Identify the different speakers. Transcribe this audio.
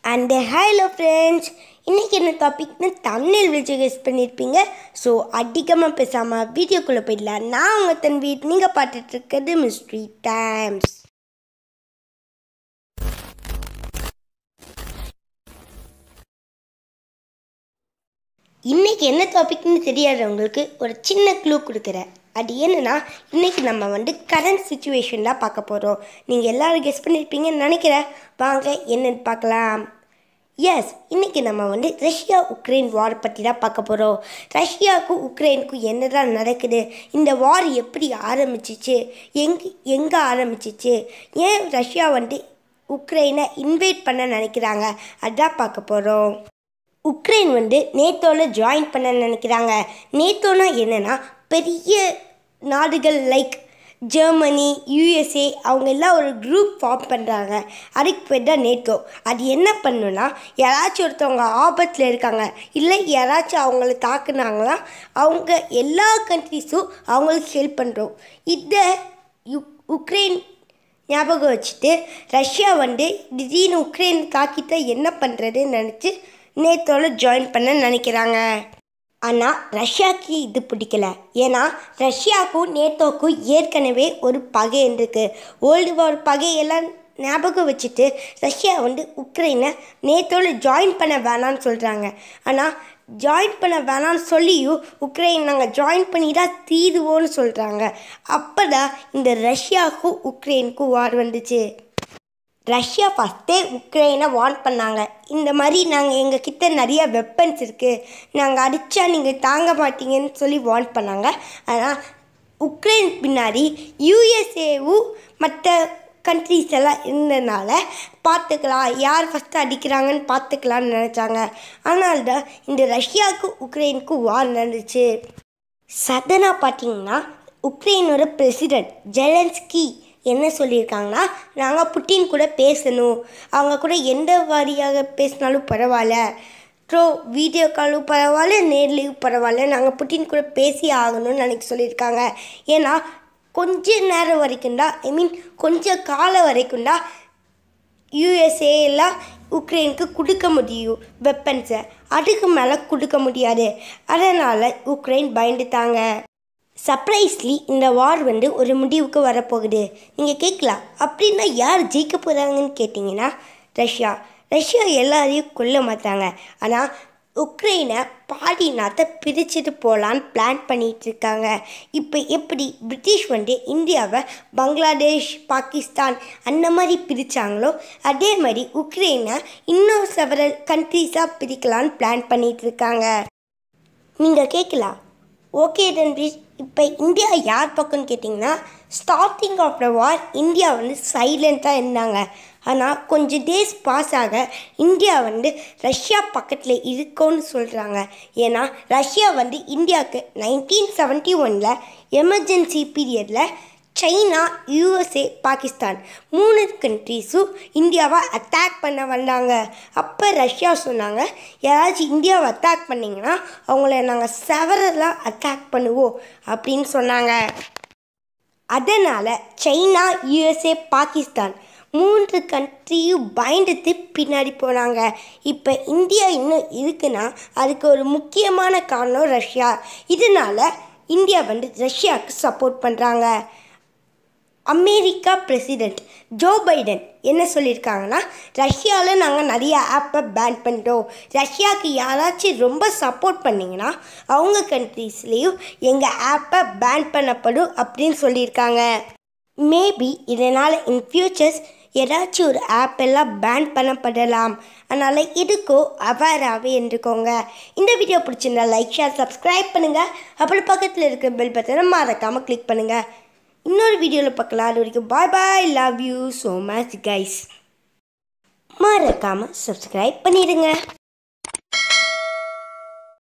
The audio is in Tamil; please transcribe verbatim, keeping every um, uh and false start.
Speaker 1: And hello friends, இன்னைக்கு என்ன டாபிக்னு தமிழில் வச்சு கெஸ் பண்ணியிருப்பீங்க. ஸோ அதிகமாக பேசாமல் வீடியோக்குள்ளே போயிடலாம். நான் உங்கள் தன் வீட் நீங்கள் பார்த்துட்டு இருக்கிறது மிஸ்ட்ரி டைம்ஸ். இன்றைக்கி என்ன டாபிக்னு தெரியாதவங்களுக்கு ஒரு சின்ன க்ளூ கொடுக்குறேன். அது என்னென்னா, இன்றைக்கி நம்ம வந்து கரண்ட் சுச்சுவேஷன்லாம் பார்க்க போகிறோம். நீங்கள் எல்லோரும் கெஸ் பண்ணியிருப்பீங்கன்னு நினைக்கிறேன். வாங்க என்னென்னு பார்க்கலாம். எஸ், இன்றைக்கி நம்ம வந்து ரஷ்யா உக்ரைன் வார் பற்றி தான் பார்க்க போகிறோம். ரஷ்யாவுக்கும் உக்ரைனுக்கும் என்ன தான் நடக்குது, இந்த வார் எப்படி ஆரம்பிச்சிச்சு, எங் எங்கே ஆரம்பிச்சிச்சு, ஏன் ரஷ்யா வந்து உக்ரைனை இன்வைட் பண்ண நினைக்கிறாங்க, அதான் பார்க்க போகிறோம். உக்ரைன் வந்து நேட்டோவில் ஜாயின் பண்ண நினைக்கிறாங்க. நேட்டோனா என்னென்னா, பெரிய நாடுகள் லைக் ஜெர்மனி, யூஎஸ்ஏ அவங்க எல்லாம் ஒரு குரூப் ஃபார்ம் பண்ணுறாங்க. அதுக்கு பேர் தான் நேட்டோ. அது என்ன பண்ணுன்னா, யாராச்சும் ஒருத்தவங்க ஆபத்தில் இருக்காங்க, இல்லை யாராச்சும் அவங்கள தாக்குனாங்களா, அவங்க எல்லா கண்ட்ரிஸும் அவங்களுக்கு ஹெல்ப் பண்ணுறோம். இதை யு உக்ரைன் ஞாபகம் வச்சுட்டு ரஷ்யா வந்து திடீர்னு உக்ரைன் தாக்கிட்டா என்ன பண்ணுறதுன்னு நினச்சி நேட்டோவில் ஜாயின் பண்ண நினைக்கிறாங்க. ஆனால் ரஷ்யாவுக்கு இது பிடிக்கல. ஏன்னா ரஷ்யாவுக்கும் நேட்டோவுக்கும் ஏற்கனவே ஒரு பகை இருக்குது. வேர்ல்டு வார் பகையெல்லாம் ஞாபகம் வச்சுட்டு ரஷ்யா வந்து உக்ரைனை நேட்டோவில் ஜாயின் பண்ண வேணான்னு சொல்கிறாங்க. ஆனால் ஜாயின் பண்ண வேணான்னு சொல்லியும் உக்ரைன் நாங்கள் ஜாயின் பண்ணி தான் தீருவோன்னு சொல்கிறாங்க. அப்போ தான் இந்த ரஷ்யாவுக்கும் உக்ரைனுக்கும் வார் வந்துச்சு. ரஷ்யா ஃபஸ்ட்டே உக்ரைனை வார்ன் பண்ணாங்க. இந்த மாதிரி நாங்கள் எங்கள் கிட்ட நிறைய வெப்பன்ஸ் இருக்குது, நாங்கள் அடித்தா நீங்கள் தாங்க மாட்டீங்கன்னு சொல்லி வார்ன் பண்ணாங்க. ஆனால் உக்ரைன் பின்னாடி யூஎஸ்ஏவும் மற்ற கண்ட்ரிஸ் எல்லாம் இருந்ததுனால பார்த்துக்கலாம், யார் ஃபஸ்ட்டு அடிக்கிறாங்கன்னு பார்த்துக்கலான்னு நினச்சாங்க. அதனால தான் இந்த ரஷ்யாவுக்கும் உக்ரைனுக்கும் வார் நடந்துச்சு. சடனாக பார்த்தீங்கன்னா உக்ரைனோட பிரசிடெண்ட் ஜெலன்ஸ்கி என்ன சொல்லியிருக்காங்கன்னா, நாங்கள் புட்டின் கூட பேசணும், அவங்க கூட எந்த வாரியாக பேசினாலும் பரவாயில்ல, ட்ரோ வீடியோ காலும் பரவாயில்ல, நேர்லேயும் பரவாயில்ல, நாங்கள் புட்டின் கூட பேசி ஆகணும்னு நினைக்க சொல்லியிருக்காங்க. ஏன்னா கொஞ்ச நேரம் வரைக்கும் தான், ஐ மீன் கொஞ்சம் காலம் வரைக்கும் தான் யூஎஸ்ஏ எல்லாம் உக்ரைனுக்கு கொடுக்க முடியும் வெப்பன்ஸை, அதுக்கு மேலே கொடுக்க முடியாது. அதனால் உக்ரைன் பயந்துட்டாங்க. சர்ப்ரைஸ்லி இந்த வார் வந்து ஒரு முடிவுக்கு வரப்போகுது. நீங்கள் கேட்கலாம், அப்படின்னா யார் ஜெயிக்க போகிறாங்கன்னு கேட்டிங்கன்னா ரஷ்யா. ரஷ்யா எல்லாரையும் கொல்ல மாட்டாங்க. ஆனால் உக்ரைனை பாதி நாட்டை பிரிச்சுட்டு போகலான்னு பிளான் பண்ணிகிட்ருக்காங்க. இப்போ எப்படி பிரிட்டிஷ் வந்து இந்தியாவை பங்களாதேஷ், பாகிஸ்தான் அந்த மாதிரி பிரித்தாங்களோ, அதே மாதிரி உக்ரைனை இன்னும் செவரல் கண்ட்ரீஸாக பிரிக்கலான்னு பிளான் பண்ணிகிட்ருக்காங்க. நீங்கள் கேட்கலாம், ஓகே தம்பி, இப்போ இந்தியா யார் பக்கம்னு கேட்டிங்கன்னா, starting of the war India வந்து சைலண்ட்டாக இருந்தாங்க. ஆனால் கொஞ்சம் டேஸ் பாஸ் ஆக இந்தியா வந்து ரஷ்யா பக்கத்தில் இருக்கோன்னு சொல்கிறாங்க. ஏன்னா ரஷ்யா வந்து இந்தியாவுக்கு நைன்டீன் செவன்ட்டி ஒனில் எமர்ஜென்சி பீரியடில் சைனா, யூஎஸ்ஏ, பாகிஸ்தான் மூணு கண்ட்ரீஸும் இந்தியாவை அட்டாக் பண்ண வந்தாங்க. அப்போ ரஷ்யா சொன்னாங்க, யாராச்சும் இந்தியாவை அட்டாக் பண்ணிங்கன்னா அவங்கள நாங்கள் செவரலாக அட்டாக் பண்ணுவோம் அப்படின்னு சொன்னாங்க. அதனால் சைனா, யூஎஸ்ஏ, பாகிஸ்தான் மூன்று கண்ட்ரியும் பயந்துட்டு பின்னாடி போனாங்க. இப்போ இந்தியா இன்னும் இருக்குன்னா அதுக்கு ஒரு முக்கியமான காரணம் ரஷ்யா. இதனால் இந்தியா வந்து ரஷ்யாவுக்கு சப்போர்ட் பண்ணுறாங்க. அமெரிக்கா பிரசிடெண்ட் ஜோ பைடன் என்ன சொல்லியிருக்காங்கன்னா, ரஷ்யாவில் நாங்கள் நிறைய ஆப்பை பேன் பண்ணிட்டோம், ரஷ்யாவுக்கு யாராச்சும் ரொம்ப சப்போர்ட் பண்ணிங்கன்னா அவங்க கண்ட்ரீஸ்லேயும் எங்கள் ஆப்பை பேன் பண்ணப்படும் அப்படின்னு சொல்லியிருக்காங்க. மேபி இதனால் இன் ஃப்யூச்சர்ஸ் ஏதாச்சும் ஒரு ஆப் எல்லாம் பேன் பண்ணப்படலாம். அதனால் இதுக்கோ அவேராகவே இருந்துக்கோங்க. இந்த வீடியோ பிடிச்சிருந்தா லைக், ஷேர், சப்ஸ்கிரைப் பண்ணுங்கள். அப்புறம் பக்கத்தில் இருக்கிற பெல் பட்டனை மறக்காமல் கிளிக் பண்ணுங்கள். இன்னொரு வீடியோவில் பார்க்கலாம். அது வரைக்கும் bye bye, love you so much guys. மறக்காமல் சப்ஸ்கிரைப் பண்ணிடுங்க.